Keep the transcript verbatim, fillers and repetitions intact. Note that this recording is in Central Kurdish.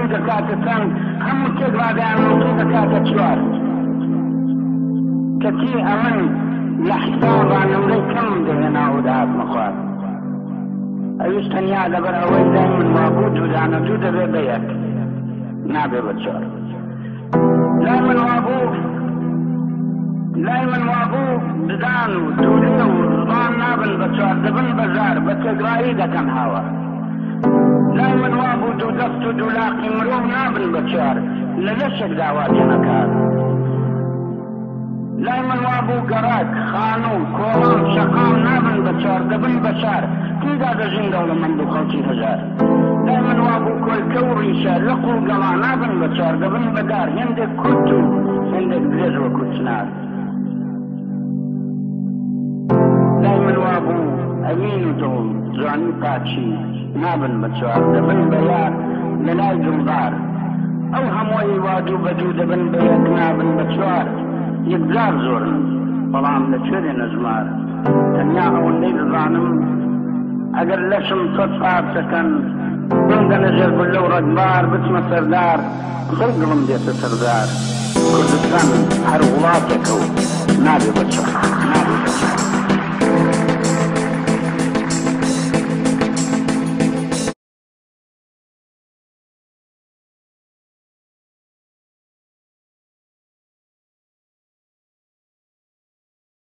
دەکاتە چەند هەموو تێک ڕادیانەوە دەکاتە چوار کەچی ئەمن لە حسابان نمرەی کەم دەهێناوە داهاتمە خوارد ئەویش تەنیا لەبەر ئەوەی لای من وابوو دوودانە دوو دەبێ بە یەک نابێ بە چوار لای من وابوو لای من وابوو ددان و دوورێ و زبان نابن بە چوار دەبن بەزار بە تێگرایی دەکەن هاوە لای من وابوو دوو دەست و دوولاقی مرۆڤ نابن بە چوار لە لەشێک داواتێنەکات لای من وابوو گەڕاک خانوو کۆڵام شەقام نابن بە چوار دەبن بە چار تێدا دەژین دەوڵەمەند و خەڵکی هەژار لای من وابوو کۆلکە و ڕیشە لەق و گەڵا نابن بە چوار دەبن بەدار هێندێک کورت و هێندێک درێژ وەکو چنار لای من وابوو ئەمین و دڵ جوانی پاچی نابن بە چوار دەبن بە یار لە لای دڵدار ئەو هەمووی وادوو بەدوو دەبن بە یەک نابن بە چوار یەکجار زۆرن بەڵام لەکوێرێ نەژمار تەنیا ئەوەندەی دەزانم ئەگەر لەشم سەد پارچەکەن بمدەنە ژێربن لەو ڕەگبار بچمە سەردار قسەی دڵم دێتە سەردار کوردستان هەر وڵاتێکە و نابێ بە